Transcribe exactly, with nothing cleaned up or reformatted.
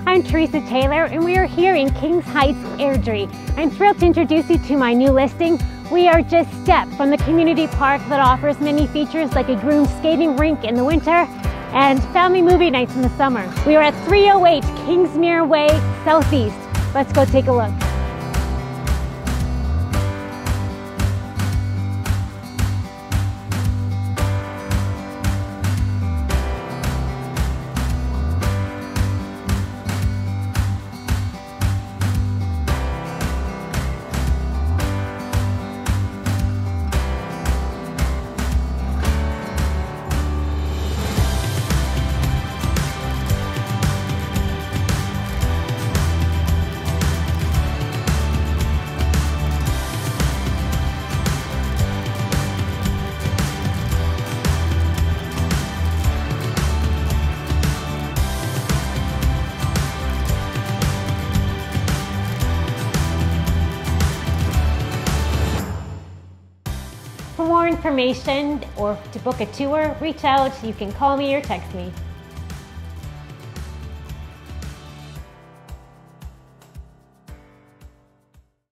I'm Teresa Taylor and we are here in Kings Heights, Airdrie. I'm thrilled to introduce you to my new listing. We are just steps from the community park that offers many features like a groomed skating rink in the winter and family movie nights in the summer. We are at three oh eight Kingsmere Way, Southeast. Let's go take a look. For more information or to book a tour, reach out. You can call me or text me.